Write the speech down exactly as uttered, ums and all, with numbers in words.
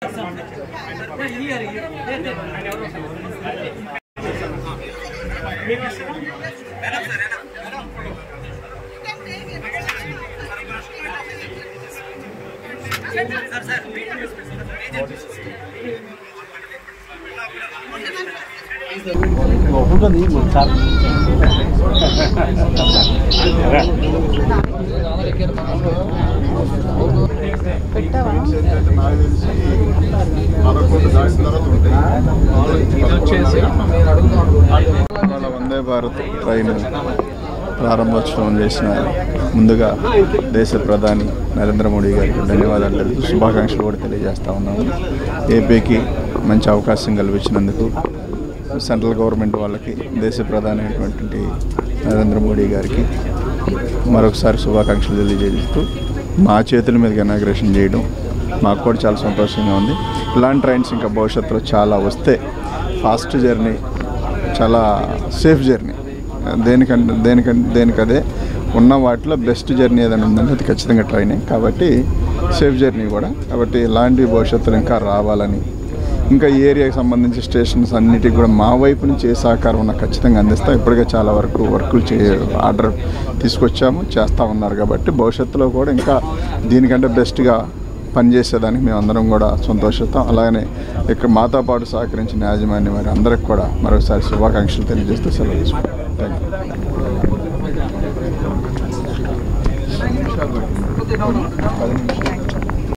Vande Bharat train ప్రారంభోత్సవం చేసిన ముందుగా దేశ ప్రధాని నరేంద్ర మోడీ గారికి ధన్యవాదాలు తెలుసు శుభాకాంక్షలు కూడా తెలియజేస్తా ఉన్నాము. ఏపీకి మంచి అవకాశం కల్పించినందుకు సెంట్రల్ గవర్నమెంట్ వాళ్ళకి దేశ ప్రధాని అయినటువంటి నరేంద్ర మోడీ గారికి మరొకసారి శుభాకాంక్షలు తెలియజేస్తూ మా చేతుల మీదుగా ఇనాగ్రేషన్ చేయడం మాకు కూడా చాలా సంతోషంగా ఉంది. ఇలాంటి ట్రైన్స్ ఇంకా భవిష్యత్తులో చాలా వస్తే ఫాస్ట్ జర్నీ, చాలా సేఫ్ జర్నీ, దేనికంటే దేనికంటే దేనికదే ఉన్న వాటిలో బెస్ట్ జర్నీ ఏదైనా ఉందంటే అది ఖచ్చితంగా ట్రైనే. కాబట్టి సేఫ్ జర్నీ కూడా. కాబట్టి ఇలాంటి భవిష్యత్తులో ఇంకా రావాలని, ఇంకా ఈ ఏరియాకి సంబంధించి స్టేషన్స్ అన్నిటికి కూడా మా వైపు నుంచి ఏ సహకారం ఉన్నా ఖచ్చితంగా అందిస్తాం. ఇప్పటికే చాలా వరకు వర్కులు చే ఆర్డర్ తీసుకొచ్చాము, చేస్తూ ఉన్నారు. కాబట్టి భవిష్యత్తులో కూడా ఇంకా దీనికంటే బెస్ట్గా పనిచేసేదానికి మేమందరం కూడా సంతోషిస్తాం. అలాగనే ఇక్కడ మాతో పాటు సహకరించిన యాజమాన్యం వారి అందరికి కూడా మరొకసారి శుభాకాంక్షలు తెలియజేస్తూ సెలవు తీసుకుంటాం. Thank you.